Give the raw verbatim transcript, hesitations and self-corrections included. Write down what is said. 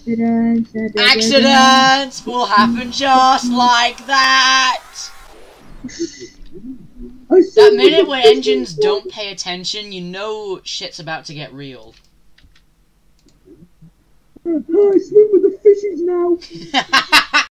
Accidents. Accidents will happen just like that. That minute when engines don't pay attention, you know shit's about to get real. I swim with the fishes now.